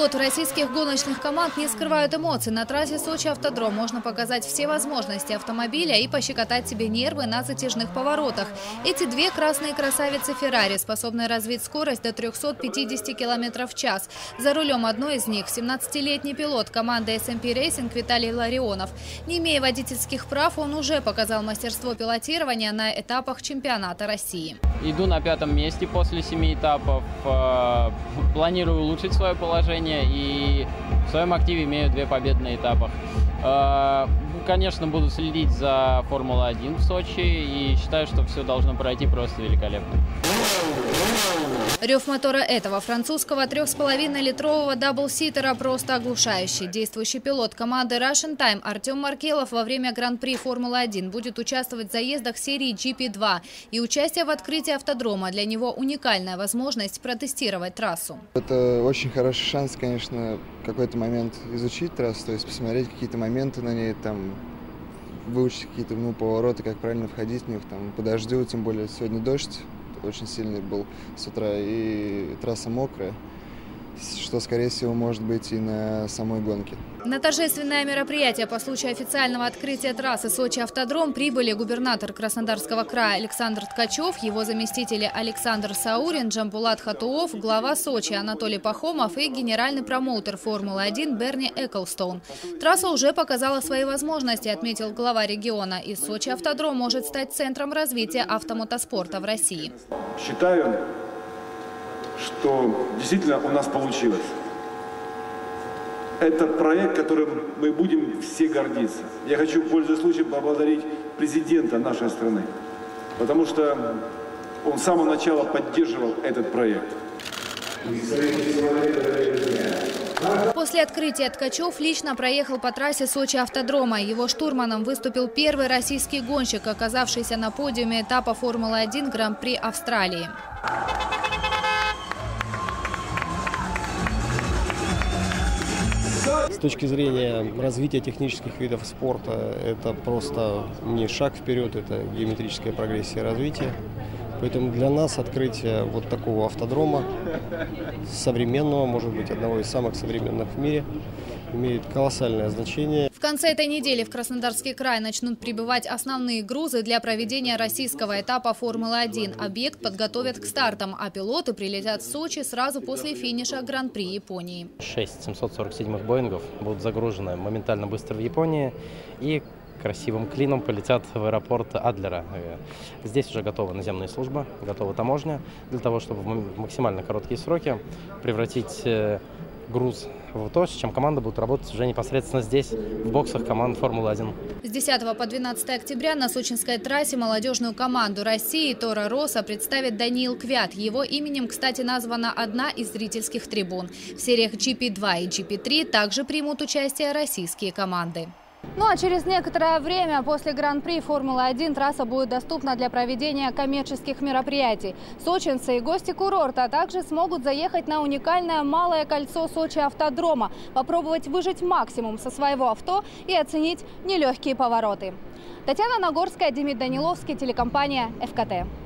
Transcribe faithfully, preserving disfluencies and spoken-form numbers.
Пилоты российских гоночных команд не скрывают эмоций. На трассе Сочи-Автодром можно показать все возможности автомобиля и пощекотать себе нервы на затяжных поворотах. Эти две красные красавицы Феррари способны развить скорость до трёхсот пятидесяти километров в час. За рулем одной из них семнадцатилетний пилот команды эс эм пи Racing Виталий Ларионов. Не имея водительских прав, он уже показал мастерство пилотирования на этапах чемпионата России. Иду на пятом месте после семи этапов. Планирую улучшить свое положение и в своем активе имею две победы на этапах. Конечно, буду следить за Формулой один в Сочи и считаю, что все должно пройти просто великолепно. Рев мотора этого французского трех с половиной литрового даблситера просто оглушающий. Действующий пилот команды Russian Time Артем Маркелов во время Гран-при Формулы один будет участвовать в заездах серии джи пи два. И участие в открытии автодрома для него уникальная возможность протестировать трассу. Это очень хороший шанс, конечно, в какой-то момент изучить трассу, то есть посмотреть какие-то моменты на ней, там, выучить какие-то ну, повороты, как правильно входить в них, там, по дождю, тем более сегодня дождь очень сильный был с утра, и трасса мокрая, что, скорее всего, может быть и на самой гонке. На торжественное мероприятие по случаю официального открытия трассы Сочи-Автодром прибыли губернатор Краснодарского края Александр Ткачев, его заместители Александр Саурин, Джамбулат Хатуов, глава Сочи Анатолий Пахомов и генеральный промоутер Формулы один Берни Эклстоун. Трасса уже показала свои возможности, отметил глава региона, и Сочи-Автодром может стать центром развития автомотоспорта в России. Считаю, что действительно у нас получилось. Это проект, которым мы будем все гордиться. Я хочу, пользуясь случаем, поблагодарить президента нашей страны, потому что он с самого начала поддерживал этот проект. После открытия Ткачев лично проехал по трассе Сочи-Автодрома. Его штурманом выступил первый российский гонщик, оказавшийся на подиуме этапа Формулы один Гран-при Австралии. С точки зрения развития технических видов спорта, это просто не шаг вперед, это геометрическая прогрессия развития. Поэтому для нас открытие вот такого автодрома, современного, может быть, одного из самых современных в мире, имеет колоссальное значение. В конце этой недели в Краснодарский край начнут прибывать основные грузы для проведения российского этапа Формулы один. Объект подготовят к стартам, а пилоты прилетят в Сочи сразу после финиша Гран-при Японии. Шесть семьсот сорок седьмых Боингов будут загружены моментально быстро в Японии и красивым клином полетят в аэропорт Адлера. Здесь уже готова наземная служба, готова таможня для того, чтобы в максимально короткие сроки превратить груз в то, с чем команда будет работать уже непосредственно здесь, в боксах команд Формулы один. С десятого по двенадцатое октября на сочинской трассе молодежную команду России Тора Росса представит Даниил Квят. Его именем, кстати, названа одна из зрительских трибун. В сериях джи пи два и джи пи три также примут участие российские команды. Ну а через некоторое время после Гран-при Формулы один трасса будет доступна для проведения коммерческих мероприятий. Сочинцы и гости курорта также смогут заехать на уникальное малое кольцо Сочи-Автодрома, попробовать выжать максимум со своего авто и оценить нелегкие повороты. Татьяна Нагорская, Демид Даниловский, телекомпания эф ка тэ.